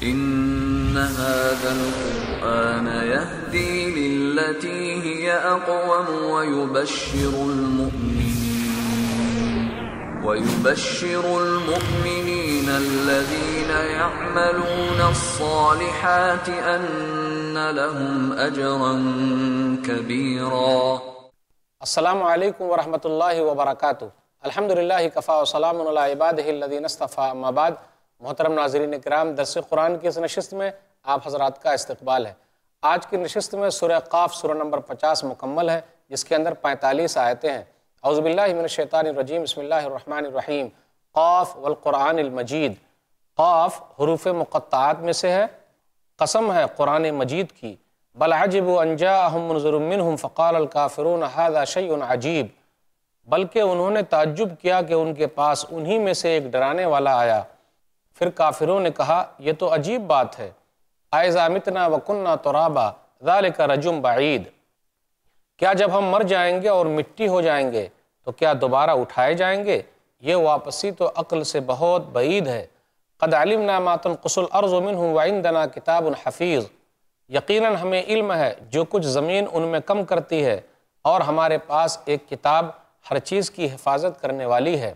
إن هذا القرآن يهدي للتي هي أقوم ويبشر المؤمنين الذين يعملون الصالحات أن لهم أجرا كبيرا۔ السلام علیکم ورحمۃ اللہ وبرکاتہ۔ الحمدللہ کفا وسلام علی عبادہ الذین اصطفیٰ، اما بعد۔ محترم ناظرین کرام، درس قرآن کی اس نشست میں آپ حضرات کا استقبال ہے۔ آج کی نشست میں سورہ قاف سورہ نمبر 50 مکمل ہے، جس کے اندر 45 آیتیں ہیں۔ اعوذ باللہ من الشیطان الرجیم، بسم اللہ الرحمن الرحیم۔ قاف والقرآن المجید۔ قاف حروف مقطعات میں سے ہے، قسم ہے قرآن مجید کی۔ بل عجبوا ان جاءهم منذر منهم فقال الكافرون هذا شيء عجیب، بلکہ انہوں نے تعجب کیا کہ ان کے پاس انہی میں سے ایک ڈرانے والا آیا۔ پھر کافروں نے کہا یہ تو عجیب بات ہے۔ اَإِذَا مِتْنَا وَكُنَّا تُرَابًا ذَلِكَ رَجْعٌ بَعِيدٌ، کیا جب ہم مر جائیں گے اور مٹی ہو جائیں گے تو کیا دوبارہ اٹھائے جائیں گے؟ یہ واپسی تو عقل سے بہت بعید ہے۔ قَدْ عَلِمْنَا مَا تَنْقُصُ الْأَرْضُ مِنْهُ وَعِنْدَنَا كِتَابٌ حَفِيظٌ، یقیناً ہمیں علم ہے جو کچھ زمین ان میں کم کرتی ہے، اور ہمارے پاس ایک کتاب ہر چیز کی حفاظت کرنے والی ہے۔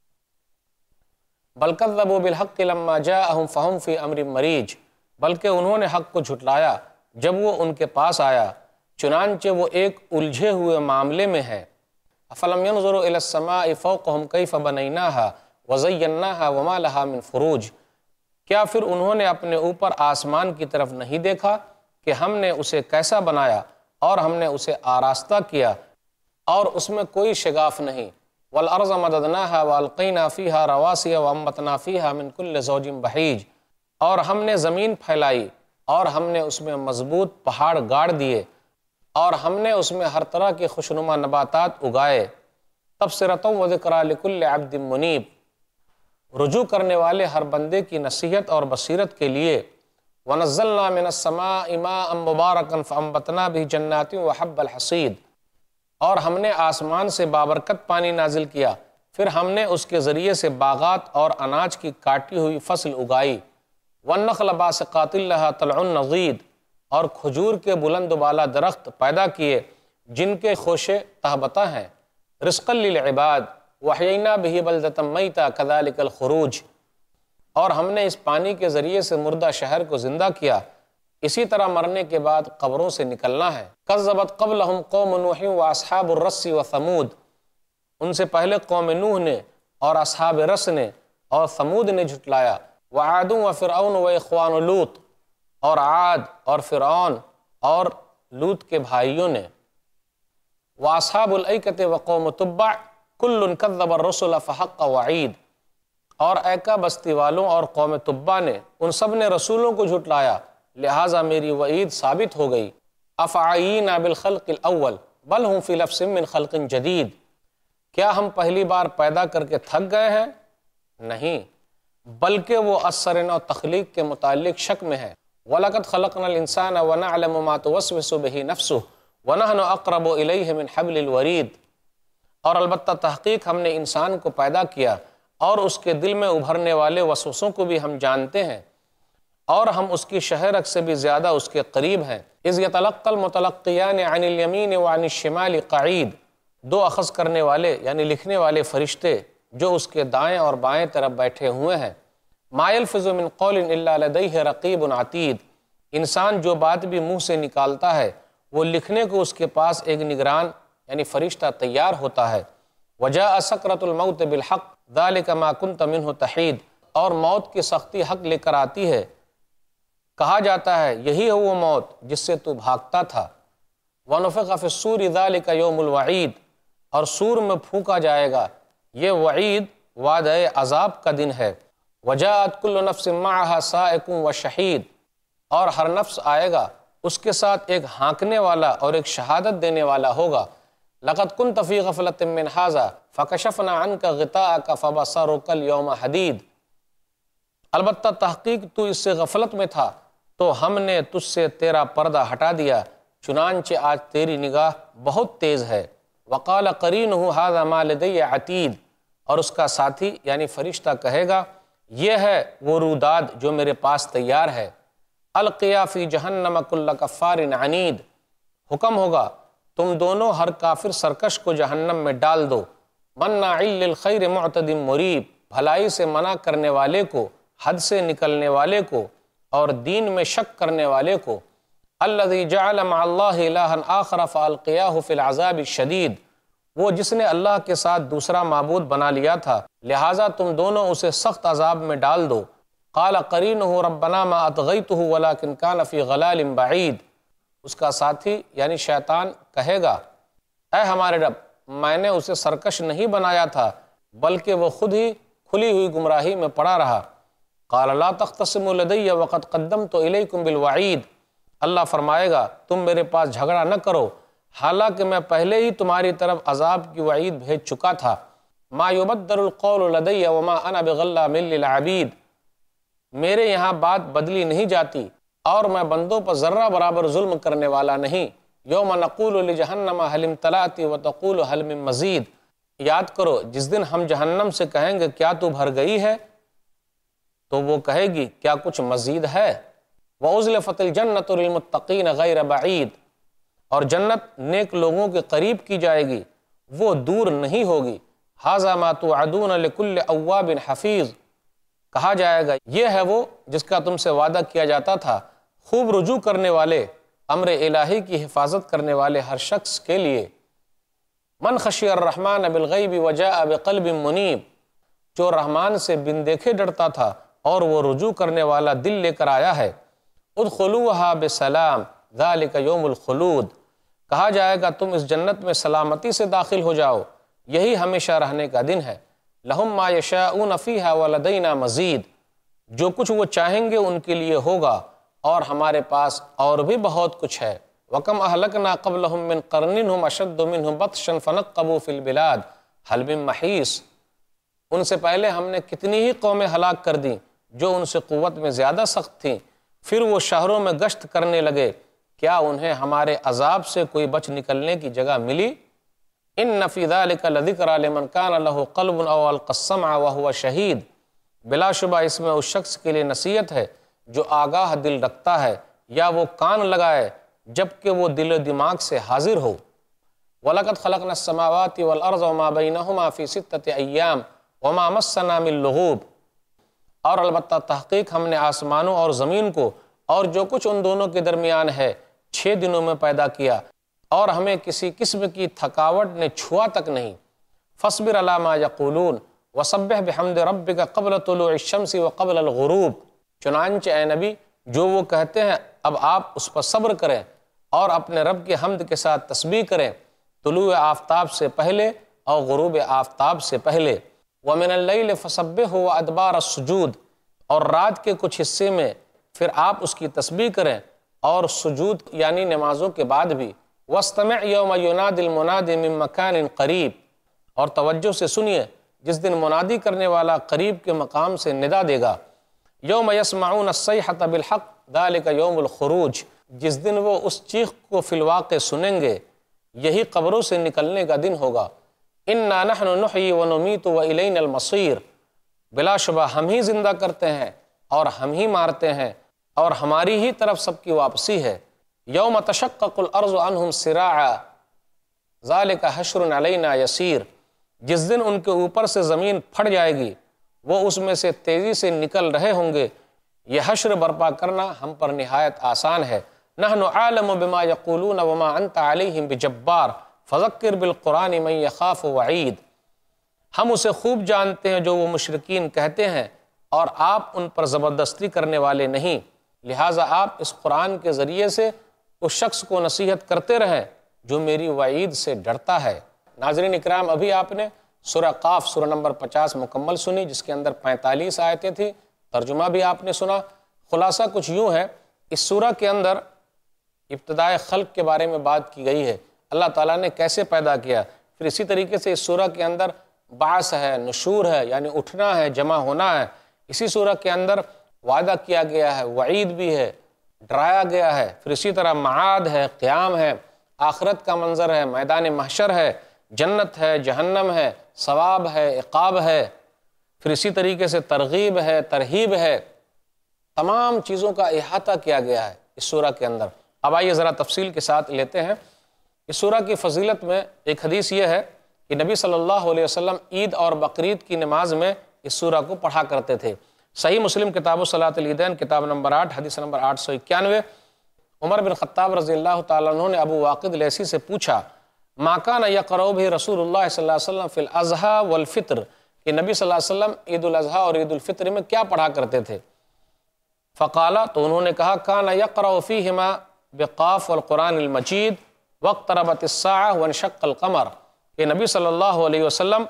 بل کذبوا بالحق لما جاءهم فهم فی امر مریج، بلکہ انہوں نے حق کو جھٹلایا جب وہ ان کے پاس آیا، چنانچہ وہ ایک الجھے ہوئے معاملے میں ہے۔ افلم ينظروا الى السماء فوقهم كيف بنيناها وزيناها وما لها من فروج، کیا پھر انہوں نے اپنے اوپر آسمان کی طرف نہیں دیکھا کہ ہم نے اسے کیسا بنایا اور ہم نے اسے آراستہ کیا اور اس میں کوئی شگاف نہیں۔ والارض مددناها والقینا فیہا رواسی وانبتنا فیہا من کل زوج بہیج، اور ہم نے زمین پھیلائی اور ہم نے اس میں مضبوط پہاڑ گاڑ دیے اور ہم نے اس میں ہر طرح کے خوشنما نباتات اگائے۔ تبصرۃ و ذکریٰ لکل عبد منیب، رجوع کرنے والے ہر بندے کی نصیحت اور بصیرت کے لیے۔ وَنَزَّلْنَا مِنَ السَّمَاءِ مَاءً مُبَارَكًا فَأَنبَتْنَا بِهِ جَنَّاتٍ وَحَبَّ الْحَصِيدِ، اور ہم نے آسمان سے بابرکت پانی نازل کیا، پھر ہم نے اس کے ذریعے سے باغات اور اناج کی کاٹی ہوئی فصل اگائی۔ وَالنَّخْلَ بَاسِقَاتٍ لَهَا طَلْعٌ نَضِيدٌ، اور کھجور کے بلند و بالا درخت پیدا کیے جن کے خوشے تہبتہ ہیں۔ رِزْقًا لِلْعِبَادِ وَأَحْيَيْنَا بِهِ بَلْدَةً مَيْتًا كَذَلِكَ الْخُرُوجُ، اور ہم نے اس پانی کے ذریعے سے مردہ شہر کو زندہ کیا، اسی طرح مرنے کے بعد قبروں سے نکلنا ہے۔ کذبت قبلہم قوم نوح واصحاب الرس وثمود، ان سے پہلے قوم نوح نے اور اصحاب رس نے اور ثمود نے جھٹلایا۔ وعاد وفرعون واخوان لوط، اور عاد اور فرعون اور لوط کے بھائیوں نے۔ واصحاب الایکۃ وقوم تبع کل کذب الرسل فحق وعید، اور ایکا بستی والوں اور قوم تبع نے ان سب نے رسولوں کو جھٹلایا، لہٰذا میری وعید ثابت ہو گئی۔ افعینا بالخلق الاول بل ہم فی لفظ من خلق جدید، کیا ہم پہلی بار پیدا کر کے تھک گئے ہیں؟ نہیں، بلکہ وہ اثر نو تخلیق کے متعلق شک میں ہے۔ وَلَقَدْ خَلَقْنَا الْإِنسَانَ وَنَعْلَمُ مَا تُوَسْوِسُ بِهِ نَفْسُهُ وَنَحْنُ أَقْرَبُ إِلَيْهِ مِنْ حَبْلِ الْوَرِيدِ، اور البتہ تحقیق ہم نے انسان کو پیدا کیا اور اس کے دل میں ابھرنے والے وسوسوں کو بھی ہم جانتے ہیں، اور ہم اس کی شہرک سے بھی زیادہ اس کے قریب ہیں۔ اذ يتلقى المتلقيان عن اليمين وعن الشمال قعید، دو اخذ کرنے والے یعنی لکھنے والے فرشتے جو اس کے دائیں اور بائیں طرف بیٹھے ہوئے ہیں۔ ما يلفظ من قول الا لديه رقیب عتید، انسان جو بات بھی منہ سے نکالتا ہے وہ لکھنے کو اس کے پاس ایک نگران یعنی فرشتہ تیار ہوتا ہے۔ وجاء سکرۃ الموت بالحق ذلك ما كنت منه تحید، اور موت کی سختی حق لے کر آتی ہے، کہا جاتا ہے یہی ہے وہ موت جس سے تو بھاگتا تھا۔ وَنُفِخَ فِي الصُّورِ ذَلِكَ يَوْمُ الْوَعِيدِ، اور سور میں پھونکا جائے گا، یہ وعید وعدہ عذاب کا دن ہے۔ وَجَاءَتْ كُلُّ نَفْسٍ مَعَهَا سَائِقٌ وَشَهِيدٌ، اور ہر نفس آئے گا، اس کے ساتھ ایک ہانکنے والا اور ایک شہادت دینے والا ہوگا۔ لَقَدْ كُنْتَ فِي غَفْلَةٍ مِّنْ هَٰذَا فَكَشَفْنَا عَنْكَ غِطَاءَكَ فَبَصَرُكَ الْيَوْمَ حَدِيدٌ، البتہ تحقیق تو اس سے غفلت میں تھا تو ہم نے تجھ سے تیرا پردہ ہٹا دیا، چنانچہ آج تیری نگاہ بہت تیز ہے۔ وَقَالَ قَرِينُهُ هَٰذَا مَا لَدَيَّ عَتِيدٌ، اور اس کا ساتھی یعنی فرشتہ کہے گا یہ ہے وہ روداد جو میرے پاس تیار ہے۔ القیا فی جہنم کل کفار عنید، حکم ہوگا تم دونوں ہر کافر سرکش کو جہنم میں ڈال دو۔ مناع للخیر معتد مریب، بھلائی سے منع کرنے والے کو، حد سے نکلنے والے کو اور دین میں شک کرنے والے کو۔ الذی جعل مع اللہ الہا آخر فالقیاہ فی العذاب الشدید، وہ جس نے اللہ کے ساتھ دوسرا معبود بنا لیا تھا لہٰذا تم دونوں اسے سخت عذاب میں ڈال دو۔ قال قرینہ ربنا ما اطغیتہ ولکن کان فی غلال بعید، اس کا ساتھی یعنی شیطان کہے گا اے ہمارے رب میں نے اسے سرکش نہیں بنایا تھا بلکہ وہ خود ہی کھلی ہوئی گمراہی میں پڑا رہا۔ قال لا تختصموا لدی وقد قدمت الیکم بالوعید، اللہ فرمائے گا تم میرے پاس جھگڑا نہ کرو حالانکہ میں پہلے ہی تمہاری طرف عذاب کی وعید بھیج چکا تھا۔ ما یبدل القول لدی وما انا بظلام للعبید، میرے یہاں بات بدلی نہیں جاتی اور میں بندوں پر ذرہ برابر ظلم کرنے والا نہیں۔ یوم نقول لجہنم حل امتلأت وتقول حل من مزید، یاد کرو جس دن ہم جہنم سے کہیں گے کیا تو بھر گئی ہے، تو وہ کہے گی کیا کچھ مزید ہے۔ وَأُزْلِفَتِ الْجَنَّةُ لِلْمُتَّقِينَ غَيْرَ بَعِيدٍ، اور جنت نیک لوگوں کے قریب کی جائے گی، وہ دور نہیں ہوگی۔ هَذَا مَا تُوعَدُونَ لِكُلِّ أَوَّابٍ حَفِيظٍ، کہا جائے گا یہ ہے وہ جس کا تم سے وعدہ کیا جاتا تھا خوب رجوع کرنے والے، امر الہی کی حفاظت کرنے والے ہر شخص کے لیے۔ من خشی الرحمن بالغیب وجاء بقلب منیب، جو رحمان سے بن دیکھے ڈرتا تھا اور وہ رجوع کرنے والا دل لے کر آیا ہے۔ ادخلوها بسلام ذالک یوم الخلود، کہا جائے گا تم اس جنت میں سلامتی سے داخل ہو جاؤ، یہی ہمیشہ رہنے کا دن ہے۔ لہم ما یشاءون فیہا ولدینا مزید، جو کچھ وہ چاہیں گے ان کے لیے ہوگا اور ہمارے پاس اور بھی بہت کچھ ہے۔ وَكَمْ أَهْلَكْنَا قَبْلَهُمْ مِنْ قَرْنٍ هُمْ أَشَدُّ مِنْهُمْ بَطْشًا فَنَقَّبُوا فِي الْبِلَادِ هَلْ مِن مَحِيصٍ، ان سے پہلے ہم نے کتنی ہی قومیں ہلاک کر دیں جو ان سے قوت میں زیادہ سخت تھیں، پھر وہ شہروں میں گشت کرنے لگے، کیا انہیں ہمارے عذاب سے کوئی بچ نکلنے کی جگہ ملی؟ ان فی ذلک لذکری لمن کان لہ قلب او القی السمع وہو شہید، بلا شبہ اس میں اس شخص کے لیے نصیحت ہے جو آگاہ دل رکھتا ہے یا وہ کان لگائے جبکہ وہ دل و دماغ سے حاضر ہو۔ وَلَقَدْ خَلَقْنَا السَّمَاوَاتِ وَالْأَرْضَ وَمَا بَيْنَهُمَا فِي سِتَّةِ أَيَّامٍ وَمَا مَسَّنَا مِن لُغُوبٍ، اور البتہ تحقیق ہم نے آسمانوں اور زمین کو اور جو کچھ ان دونوں کے درمیان ہے 6 دنوں میں پیدا کیا اور ہمیں کسی قسم کی تھکاوٹ نے چھوا تک نہیں۔ فَاصْبِرْ عَلَىٰ مَا يَقُولُونَ وَسَبِّحْ بِحَمْدِ رَبِّكَ قَبْلَ طُلُوعِ الشَّمْسِ وَقَبْلَ الْغُرُوبِ، چنانچہ اے نبی جو وہ کہتے ہیں اب آپ اس پر صبر کریں اور اپنے رب کے حمد کے ساتھ تسبیح کریں طلوع آفتاب سے پہلے اور غروب آفتاب سے پہلے۔ وَمِنَ اللَّيْلِ فَسَبِّحْهُ وَأَدْبَارَ السُّجُودِ، اور رات کے کچھ حصے میں پھر آپ اس کی تسبیح کریں اور سجود یعنی نمازوں کے بعد بھی۔ وَاسْتَمِعْ يَوْمَ يُنَادِ الْمُنَادِ مِن مَّكَانٍ قَرِيبٍ، اور توجہ سے سنیے جس دن منادی کرنے والا قریب کے مقام سے ندا دے گا۔ یوم یسمعون الصیحۃ بالحق ذالک یوم الخروج، جس دن وہ اس چیخ کو فی الواقع سنیں گے یہی قبروں سے نکلنے کا دن ہوگا۔ انا نحن نحیی ونمیت والینا المصیر، بلا شبہ ہم ہی زندہ کرتے ہیں اور ہم ہی مارتے ہیں اور ہماری ہی طرف سب کی واپسی ہے۔ یوم تشقق الارض عنہم سراعا ذالک حشر علینا یسیر، جس دن ان کے اوپر سے زمین پھٹ جائے گی وہ اس میں سے تیزی سے نکل رہے ہوں گے، یہ حشر برپا کرنا ہم پر نہایت آسان ہے۔ نحن عالم بما یقولون وما انت علیہم بجبار فذکر بالقرآن من یخاف وعید، ہم اسے خوب جانتے ہیں جو وہ مشرکین کہتے ہیں اور آپ ان پر زبردستی کرنے والے نہیں، لہٰذا آپ اس قرآن کے ذریعے سے اس شخص کو نصیحت کرتے رہیں جو میری وعید سے ڈرتا ہے۔ ناظرین اکرام، ابھی آپ نے سورہ قاف سورہ نمبر 50 مکمل سنی جس کے اندر 45 آیتیں تھیں، ترجمہ بھی آپ نے سنا۔ خلاصہ کچھ یوں ہے، اس سورہ کے اندر ابتدائے خلق کے بارے میں بات کی گئی ہے، اللہ تعالیٰ نے کیسے پیدا کیا، پھر اسی طریقے سے اس سورہ کے اندر بعث ہے، نشور ہے یعنی اٹھنا ہے، جمع ہونا ہے۔ اسی سورہ کے اندر وعدہ کیا گیا ہے، وعید بھی ہے، ڈرایا گیا ہے، پھر اسی طرح معاد ہے، قیام ہے، آخرت کا منظر ہے، میدان محشر ہے، جنت ہے، جہنم ہے، ثواب ہے، عقاب ہے، پھر اسی طریقے سے ترغیب ہے، ترہیب ہے، تمام چیزوں کا احاطہ کیا گیا ہے اس سورہ کے اندر۔ اب آئیے ذرا تفصیل کے ساتھ لیتے ہیں۔ اس سورہ کی فضیلت میں ایک حدیث یہ ہے کہ نبی صلی اللہ علیہ وسلم عید اور بقرعید کی نماز میں اس سورہ کو پڑھا کرتے تھے۔ صحیح مسلم کتاب الصلاۃ العیدین کتاب نمبر 8 حدیث نمبر 891، عمر بن خطاب رضی اللہ تعالیٰ عنہ نے ابو واقد لیثی سے پوچھا ما کان یقرؤ بہ رسول اللہ صلی اللہ علیہ وسلم فی الاضحیٰ والفطر، کہ نبی صلی اللہ علیہ وسلم عید الاضحیٰ اور عید الفطر میں کیا پڑھا کرتے تھے؟ فقالا، تو انہوں نے کہا کان یقرؤ فیہما بقاف والقرآن المجید واقتربت الساعہ وانشق القمر، کہ نبی صلی اللہ علیہ وسلم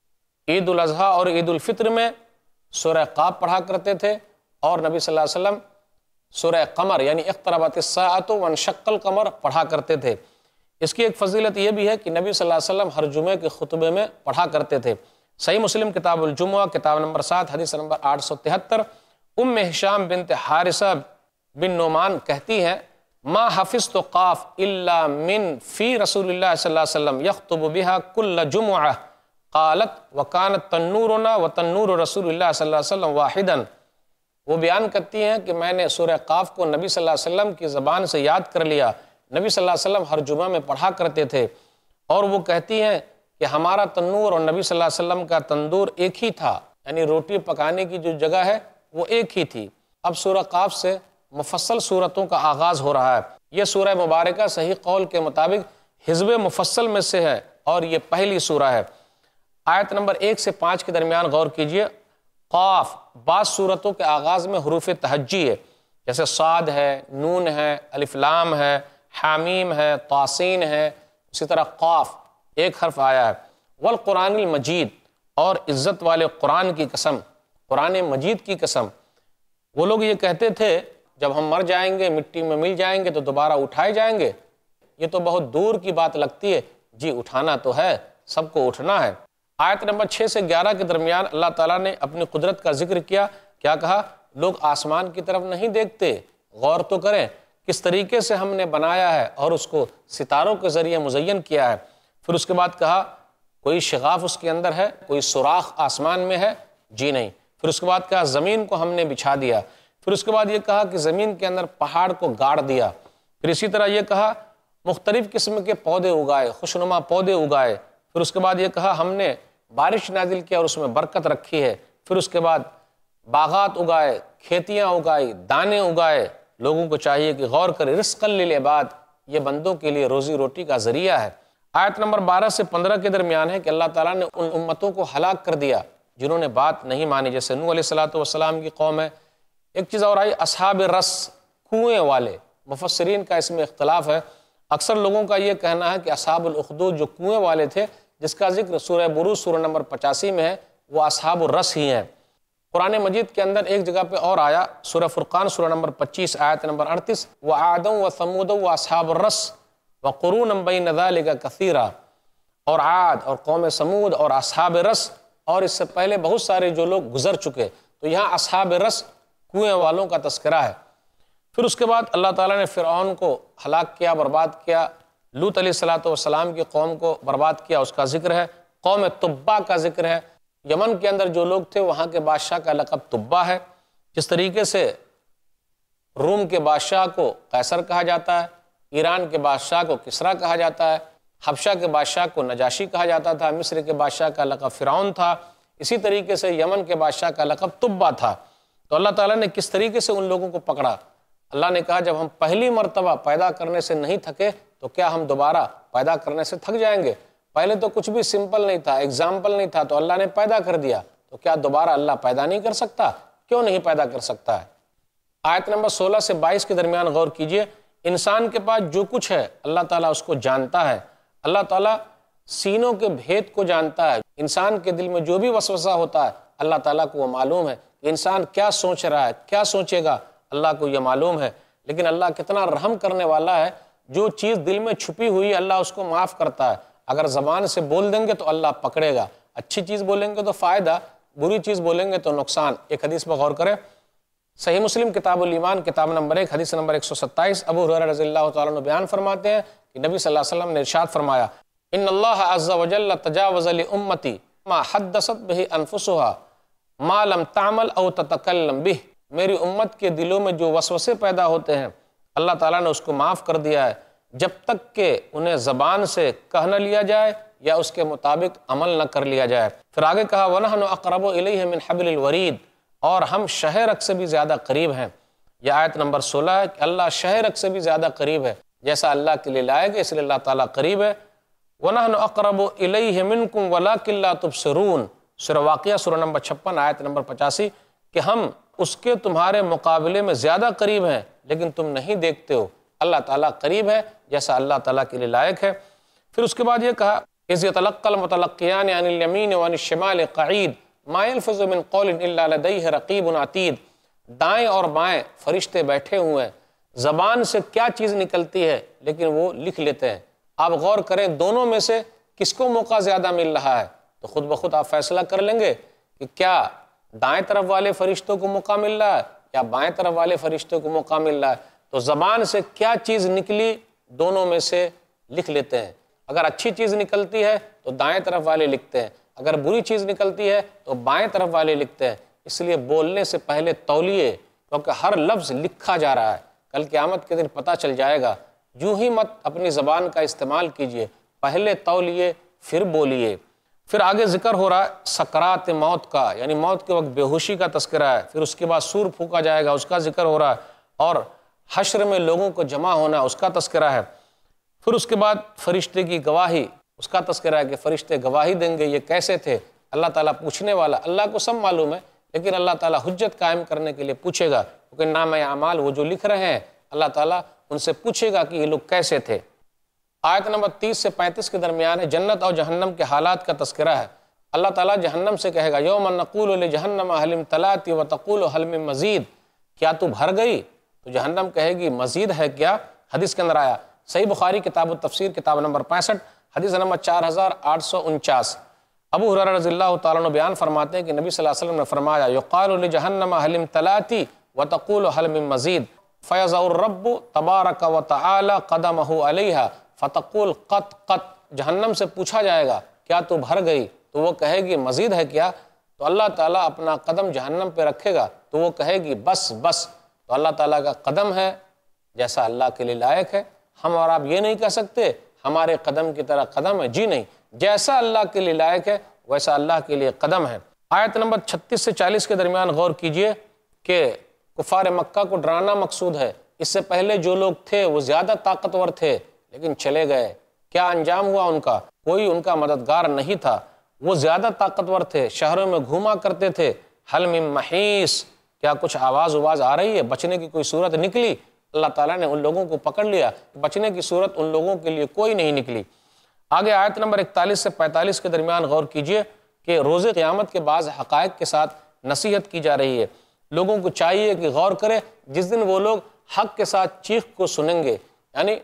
عید الاضحیٰ اور عید الفطر میں سورہ قاف پڑھا کرتے تھے، اور نبی صلی اللہ علیہ وسلم سورہ قمر یعنی اقتربت الساعۃ وانشق القمر پڑھا کرتے تھے۔ اس کی ایک فضیلت یہ بھی ہے کہ نبی صلی اللہ علیہ وسلم ہر جمعے کے خطبے میں پڑھا کرتے تھے۔ صحیح مسلم کتاب الجمعہ کتاب نمبر 7 حدیث نمبر 873، ام ہشام بنت حارثہ بن نعمان کہتی ہیں ما حفظت قاف الا من فی رسول اللہ صلی اللہ علیہ وسلم یخطب بها کل جمعہ قالت وکانت تنورنا وتنور رسول اللہ صلی اللہ علیہ وسلم واحدا۔ وہ بیان کرتی ہیں کہ میں نے سورہ قاف کو نبی صلی اللہ علیہ وسلم کی زبان سے یاد کر لیا، نبی صلی اللہ علیہ وسلم ہر جمعہ میں پڑھا کرتے تھے، اور وہ کہتی ہیں کہ ہمارا تنور اور نبی صلی اللہ علیہ وسلم کا تندور ایک ہی تھا، یعنی روٹی پکانے کی جو جگہ ہے وہ ایک ہی تھی۔ اب سورہ قاف سے مفصل صورتوں کا آغاز ہو رہا ہے۔ یہ سورہ مبارکہ صحیح قول کے مطابق حزب مفصل میں سے ہے، اور یہ پہلی سورہ ہے۔ آیت نمبر 1 سے 5 کے درمیان غور کیجئے۔ قاف بعض صورتوں کے آغاز میں حروف تہجی ہے، جیسے صاد ہے، نون ہے، الف لام ہے، حامیم ہے، طاسین ہے، اسی طرح قاف ایک حرف آیا ہے۔ والقرآن المجید، اور عزت والے قرآن کی قسم، قرآن مجید کی قسم۔ وہ لوگ یہ کہتے تھے جب ہم مر جائیں گے، مٹی میں مل جائیں گے تو دوبارہ اٹھائے جائیں گے، یہ تو بہت دور کی بات لگتی ہے۔ جی اٹھانا تو ہے، سب کو اٹھنا ہے۔ آیت نمبر 6 سے 11 کے درمیان اللہ تعالیٰ نے اپنی قدرت کا ذکر کیا۔ کیا کہا؟ لوگ آسمان کی طرف نہیں دیکھتے، غور تو کریں کس طریقے سے ہم نے بنایا ہے اور اس کو ستاروں کے ذریعے مزین کیا ہے۔ پھر اس کے بعد کہا کوئی شغاف اس کے اندر ہے، کوئی سوراخ آسمان میں ہے؟ جی نہیں۔ پھر اس کے بعد کہا زمین کو ہم نے بچھا دیا۔ پھر اس کے بعد یہ کہا کہ زمین کے اندر پہاڑ کو گاڑ دیا۔ پھر اسی طرح یہ کہا مختلف قسم کے پودے اگائے، خوشنما پودے اگائے۔ پھر اس کے بعد یہ کہا ہم نے بارش نازل کیا اور اس میں برکت رکھی ہے۔ پھر اس کے بعد باغات اگائے، کھیتیاں اگائی، دانے اگائے۔ لوگوں کو چاہیے کہ غور کرے، رزقا للعباد، یہ بندوں کے لیے روزی روٹی کا ذریعہ ہے۔ آیت نمبر 12 سے 15 کے درمیان ہے کہ اللہ تعالیٰ نے ان امتوں کو ہلاک کر دیا جنہوں نے بات نہیں مانی، جیسے نوح علیہ السلام کی قوم ہے۔ ایک چیز اور آئی، اصحاب رس، کنویں والے۔ مفسرین کا اس میں اختلاف ہے۔ اکثر لوگوں کا یہ کہنا ہے کہ اصحاب الاخدود جو کنویں والے تھے، جس کا ذکر سورہ بروج سورہ نمبر 85 میں ہے، وہ اصحاب الرس ہی ہیں۔ قرآن مجید کے اندر ایک جگہ پہ اور آیا، سورہ فرقان سورہ نمبر 25 آیت نمبر 38، وَعَادًا وَثَمُودًا وَأَصْحَابُ الرَّسِّ وَقُرُونًا بَيْنَ ذَلِكَ كَثِيرًا، اور عاد اور قوم سمود اور اصحاب رس، اور اس سے پہلے بہت سارے جو لوگ گزر چکے، تو یہاں اصحاب رس کنویں والوں کا تذکرہ ہے۔ پھر اس کے بعد اللہ تعالیٰ نے فرعون کو ہلاک کیا، برباد کیا۔ لوط علیہ السلام کی قوم کو برباد کیا، اس کا ذکر ہے۔ قوم تبا کا ذکر ہے۔ یمن کے اندر جو لوگ تھے وہاں کے بادشاہ کا لقب تبا ہے۔ جس طریقے سے روم کے بادشاہ کو قیصر کہا جاتا ہے، ایران کے بادشاہ کو کسریٰ کہا جاتا ہے، حبشہ کے بادشاہ کو نجاشی کہا جاتا تھا، مصر کے بادشاہ کا لقب فرعون تھا، اسی طریقے سے یمن کے بادشاہ کا لقب تبا تھا۔ تو اللہ تعالیٰ نے کس طریقے سے ان لوگوں کو پکڑا؟ اللہ نے کہا جب ہم پہلی مرتبہ پیدا کرنے سے نہیں تھکے تو کیا ہم دوبارہ پیدا کرنے سے تھک جائیں گے؟ پہلے تو کچھ بھی سمپل نہیں تھا، ایگزامپل نہیں تھا، تو اللہ نے پیدا کر دیا، تو کیا دوبارہ اللہ پیدا نہیں کر سکتا؟ کیوں نہیں پیدا کر سکتا ہے؟ آیت نمبر 16 سے 22 کے درمیان غور کیجئے۔ انسان کے پاس جو کچھ ہے اللہ تعالیٰ اس کو جانتا ہے۔ اللہ تعالیٰ سینوں کے بھید کو جانتا ہے۔ انسان کے دل میں جو بھی وسوسہ ہوتا ہے اللہ تعالیٰ کو وہ معلوم ہے کہ انسان کیا سوچ رہا ہے، کیا سوچے گا، اللہ کو یہ معلوم ہے۔ لیکن اللہ کتنا رحم کرنے والا ہے، جو چیز دل میں چھپی ہوئی اللہ اس کو معاف کرتا ہے۔ اگر زبان سے بول دیں گے تو اللہ پکڑے گا، اچھی چیز بولیں گے تو فائدہ، بری چیز بولیں گے تو نقصان۔ ایک حدیث پر غور کریں، صحیح مسلم کتاب الایمان کتاب نمبر 1 حدیث نمبر 127، ابو ہریرہ رضی اللہ تعالیٰ عنہ بیان فرماتے ہیں کہ نبی صلی اللہ علیہ وسلم نے ارشاد فرمایا، ان اللہ عز وجل تجاوز لامتی ما حدثت به انفسها ما لم تعمل او تتکلم بہ، میری امت کے دلوں میں جو وسوسے پیدا ہوتے ہیں اللہ تعالیٰ نے اس کو معاف کر دیا ہے، جب تک کہ انہیں زبان سے کہہ نہ لیا جائے یا اس کے مطابق عمل نہ کر لیا جائے۔ پھر آگے کہا وَنَحْنُ أَقْرَبُ إِلَيْهِ مِنْ حَبْلِ الْوَرِيدِ، اور ہم شہ رگ سے بھی زیادہ قریب ہیں۔ یہ آیت نمبر 16 ہے کہ اللہ شہ رگ سے بھی زیادہ قریب ہے، جیسا اللہ کے لیے لائق ہے اس لیے اللہ تعالیٰ قریب ہے۔ وَنَحْنُ أَقْرَبُ إِلَيْهِ مِنْكُمْ وَلَكِنْ لَا تُبْصِرُونَ، سورہ واقعہ سورہ نمبر 56 آیت نمبر 85، کہ ہم اس کے تمہارے مقابلے میں زیادہ قریب ہیں لیکن تم نہیں دیکھتے ہو۔ اللہ تعالیٰ قریب ہے جیسا اللہ تعالیٰ کے لیے لائق ہے۔ پھر اس کے بعد یہ کہا إِذْ يَتَلَقَّى الْمُتَلَقِّيَانِ عَنِ الْيَمِينِ وَعَنِ الشِّمَالِ قَعِيدٌ مَا يَلْفِظُ مِنْ قَوْلٍ إِلَّا لَدَيْهِ رَقِيبٌ عَتِيدٌ، دائیں اور بائیں فرشتے بیٹھے ہوئے ہیں، زبان سے کیا چیز نکلتی ہے لیکن وہ لکھ لیتے ہیں۔ آپ غور کریں دونوں میں سے کس کو موقع زیادہ مل رہا ہے تو خود بخود آپ فیصلہ کر لیں گے کہ کیا دائیں طرف والے فرشتوں کو موقع مل رہا ہے یا بائیں طرف والے فرشتوں کو موقع مل رہا ہے۔ تو زبان سے کیا چیز نکلی دونوں میں سے لکھ لیتے ہیں۔ اگر اچھی چیز نکلتی ہے تو دائیں طرف والے لکھتے ہیں، اگر بری چیز نکلتی ہے تو بائیں طرف والے لکھتے ہیں۔ اس لیے بولنے سے پہلے تولیے، کیونکہ ہر لفظ لکھا جا رہا ہے، کل قیامت کے دن پتہ چل جائے گا۔ یوں ہی مت اپنی زبان کا استعمال کیجئے، پہلے تولیے پھر بولیے۔ پھر آگے ذکر ہو رہا ہے سکرات موت کا، یعنی موت کے وقت بے ہوشی کا تذکرہ ہے۔ پھر اس کے بعد سور پھونکا جائے گا، اس کا ذکر ہو رہا ہے، اور حشر میں لوگوں کو جمع ہونا اس کا تذکرہ ہے۔ پھر اس کے بعد فرشتے کی گواہی، اس کا تذکرہ ہے کہ فرشتے گواہی دیں گے یہ کیسے تھے۔ اللہ تعالیٰ پوچھنے والا، اللہ کو سب معلوم ہے لیکن اللہ تعالیٰ حجت قائم کرنے کے لیے پوچھے گا، کیونکہ نامہ اعمال وہ جو لکھ رہے ہیں اللہ تعالیٰ ان سے پوچھے گا کہ یہ لوگ کیسے تھے۔ آیت نمبر 30 سے 35 کے درمیان ہے جنت اور جہنم کے حالات کا تذکرہ ہے۔ اللہ تعالیٰ جہنم سے کہے گا یوم نقول لجہنم هل امتلأت وتقول هل من مزید، کیا تو بھر گئی؟ تو جہنم کہے گی مزید ہے کیا؟ حدیث کے اندر آیا، صحیح بخاری کتاب التفسیر کتاب نمبر 65 حدیث نمبر 4849۔ ابو ہریرہ رضی اللہ تعالیٰ عنہ بیان فرماتے ہیں کہ نبی صلی اللہ علیہ وسلم نے فرمایا یقال لجہنم هل امتلأت وتقول هل من مزید فیضع الرب تبارک وتعالی قدمہ علیہا فتقول قط قط، جہنم سے پوچھا جائے گا کیا تو بھر گئی؟ تو وہ کہے گی مزید ہے کیا؟ تو اللہ تعالیٰ اپنا قدم جہنم پہ رکھے گا تو وہ کہے گی بس بس۔ تو اللہ تعالیٰ کا قدم ہے جیسا اللہ کے لیے لائق ہے۔ ہم اور آپ یہ نہیں کہہ سکتے ہمارے قدم کی طرح قدم ہے، جی نہیں، جیسا اللہ کے لیے لائق ہے ویسا اللہ کے لیے قدم ہے۔ آیت نمبر 36 سے 40 کے درمیان غور کیجئے کہ کفار مکہ کو ڈرانا مقصود ہے۔ اس سے پہلے جو لوگ تھے وہ زیادہ طاقتور تھے لیکن چلے گئے، کیا انجام ہوا ان کا؟ کوئی ان کا مددگار نہیں تھا، وہ زیادہ طاقتور تھے، شہروں میں گھوما کرتے تھے۔ حل من محیص، کیا کچھ آواز آ رہی ہے؟ بچنے کی کوئی صورت نکلی؟ اللہ تعالیٰ نے ان لوگوں کو پکڑ لیا، بچنے کی صورت ان لوگوں کے لیے کوئی نہیں نکلی۔ آگے آیت نمبر 41 سے 45 کے درمیان غور کیجئے کہ روز قیامت کے بعض حقائق کے ساتھ نصیحت کی جا رہی ہے۔ لوگوں کو چاہیے کہ غور کرے، جس دن وہ لوگ حق کے ساتھ چیخ کو سنیں گے، یعنی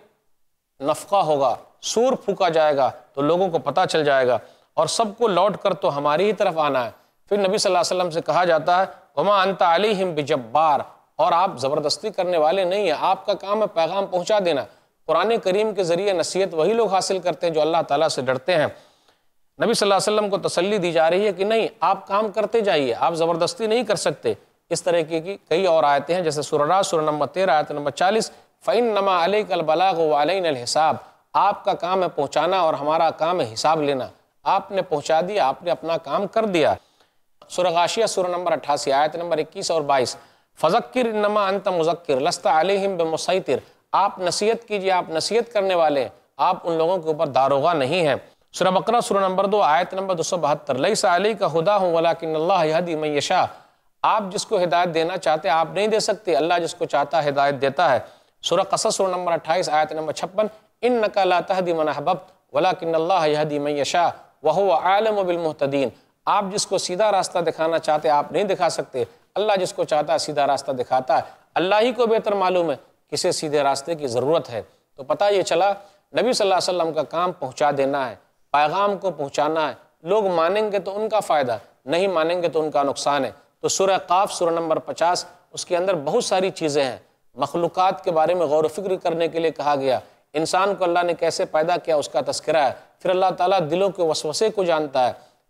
نفقہ ہوگا، سور پھونکا جائے گا تو لوگوں کو پتہ چل جائے گا اور سب کو لوٹ کر تو ہماری ہی طرف آنا ہے۔ پھر نبی صلی اللہ علیہ وسلم سے کہا جاتا ہے وما انت علیہم بجبار، اور آپ زبردستی کرنے والے نہیں ہیں، آپ کا کام ہے پیغام پہنچا دینا۔ قرآن کریم کے ذریعے نصیحت وہی لوگ حاصل کرتے ہیں جو اللہ تعالیٰ سے ڈرتے ہیں۔ نبی صلی اللہ علیہ وسلم کو تسلی دی جا رہی ہے کہ نہیں، آپ کام کرتے جائیے، آپ زبردستی نہیں کر سکتے۔ اس طرح کی کئی اور آیتیں ہیں جیسے سورہ رات سورہ نمبر 13 آیت نمبر 40 فَإِنَّمَا عَلَيْكَ الْبَلَاغُ وَعَلَيْنَا الْحِسَابُ، آپ کا کام ہے پہنچانا اور ہمارا کام ہے حساب لینا۔ آپ نے پہنچا دیا، آپ نے اپنا کام کر دیا۔ سورہ غاشیہ سورہ نمبر 88 آیت نمبر 21 اور 22 فَذَكِّرْ إِنَّمَا أَنْتَ مُذَكِّرْ لَسْتَ عَلَيْهِمْ بِمُسَيْطِرْ، آپ نصیحت کیجئے، آپ نصیحت کرنے والے ہیں، آپ ان لوگوں کے اوپر داروغہ نہیں ہیں۔ سورہ بقرہ سورہ نمبر 2 آیت نمبر 272 لَيْسَ عَلَيْكَ هُدَاهُمْ وَلَكِنَّ اللَّهَ يَهْدِي مَن يَشَاءُ، آپ جس کو ہدایت دینا چاہتے ہیں آپ نہیں دے سکتے، اللہ جس کو چاہتا ہے ہدایت دیتا ہے۔ سورہ قصص سورہ نمبر 28 آیت نمبر 56 إِنَّكَ لَا تَهْدِي مَنْ أَحْبَبْتَ وَلَكِنَّ اللَّهَ يَهْدِي مَن يَشَاءُ وَهُوَ أَعْلَمُ بِالْمُهْتَدِينَ، آپ جس کو سیدھا راستہ دکھانا چاہتے آپ نہیں دکھا سکتے، اللہ جس کو چاہتا ہے سیدھا راستہ دکھاتا ہے، اللہ ہی کو بہتر معلوم ہے کسے سیدھے راستے کی ضرورت ہے۔ تو پتہ یہ چلا نبی صلی اللہ علیہ وسلم کا کام پہنچا دینا ہے، پیغام کو پہنچانا ہے، لوگ مانیں گے تو ان کا فائدہ، نہیں مانیں گے تو ان کا نقصان ہے۔ تو سورہ قاف سورہ نمبر 50 اس کے اندر بہت ساری چیزیں ہیں، مخلوقات کے بارے میں غور و فکر کرنے کے لیے کہا گیا، انسان کو اللہ نے کیسے پیدا کیا اس کا تذکرہ ہے، پھر اللہ تعالیٰ دلوں کے وسوسے کو جانتا ہے،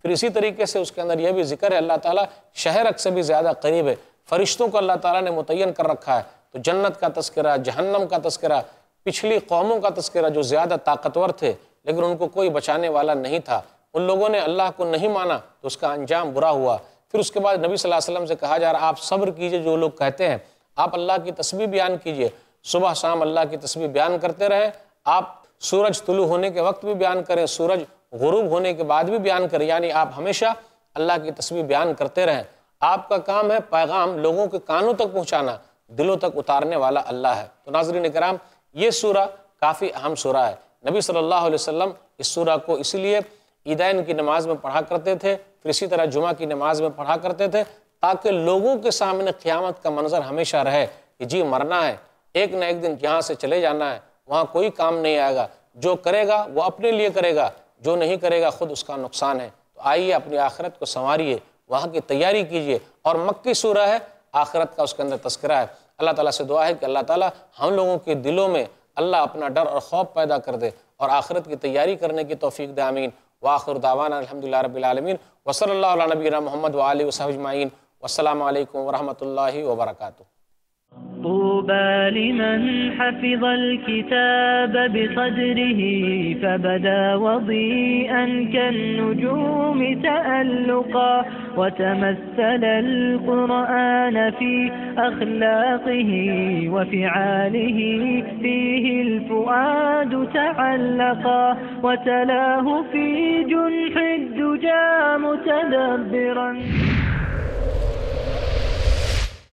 پھر اسی طریقے سے اس کے اندر یہ بھی ذکر ہے اللہ تعالیٰ شہرک سے بھی زیادہ قریب ہے، فرشتوں کو اللہ تعالیٰ نے متعین کر رکھا ہے، تو جنت کا تذکرہ، جہنم کا تذکرہ، پچھلی قوموں کا تذکرہ جو زیادہ طاقتور تھے لیکن ان کو کوئی بچانے والا نہیں تھا، ان لوگوں نے اللہ کو نہیں مانا تو اس کا انجام برا ہوا۔ پھر اس کے بعد نبی صلی اللہ علیہ وسلم سے کہا جا رہا آپ صبر کیجئے، جو لوگ کہتے ہیں آپ اللہ کی تسبیح بیان کیجئے، صبح شام اللہ کی تسبیح بیان کرتے رہیں، آپ سورج طلوع ہونے کے وقت بھی بیان کریں، سورج غروب ہونے کے بعد بھی بیان کریں، یعنی آپ ہمیشہ اللہ کی تسبیح بیان کرتے رہیں۔ آپ کا کام ہے پیغام لوگوں کے کانوں تک پہنچانا، دلوں تک اتارنے والا اللہ ہے۔ تو ناظرین کرام، یہ سورہ کافی اہم سورہ ہے۔ نبی صلی اللہ علیہ وسلم اس سورہ کو اس لیے عیدین کی نماز میں پڑھا کرتے تھے، پھر اسی طرح جمعہ کی نماز میں پڑھا کرتے تھے، تاکہ لوگوں کے سامنے قیامت کا منظر ہمیشہ رہے کہ جی مرنا ہے، ایک نہ ایک دن یہاں سے چلے جانا ہے، وہاں کوئی کام نہیں آئے گا، جو کرے گا وہ اپنے لیے کرے گا، جو نہیں کرے گا خود اس کا نقصان ہے۔ تو آئیے اپنی آخرت کو سنواریے، وہاں کی تیاری کیجئے، اور مکی سورہ ہے، آخرت کا اس کے اندر تذکرہ ہے۔ اللہ تعالیٰ سے دعا ہے کہ اللہ تعالیٰ ہم لوگوں کے دلوں میں اللہ اپنا ڈر اور خوف پیدا کر دے اور آخرت کی تیاری کرنے کی توفیق دے، آمین۔ وآخر دعوانا الحمدللہ رب العالمین، وصلی اللہ علی نبینا محمد وآلہ وصحبہ اجمعین، والسلام علیکم ورحمۃ اللہ وبرکاتہ۔ طوبى لمن حفظ الكتاب بصدره فبدا وضيئا كالنجوم تألقا وتمثل القرآن في أخلاقه وفعاله فيه الفؤاد تعلقا وتلاه في جنح الدجى متدبرا